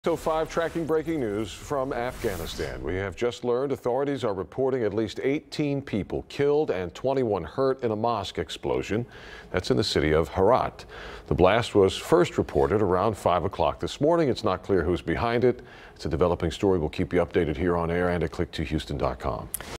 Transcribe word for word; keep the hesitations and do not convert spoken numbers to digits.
So five tracking breaking news from Afghanistan. We have just learned authorities are reporting at least eighteen people killed and twenty-one hurt in a mosque explosion. That's in the city of Herat. The blast was first reported around five o'clock this morning. It's not clear who's behind it. It's a developing story. We'll keep you updated here on air and at click two houston dot com.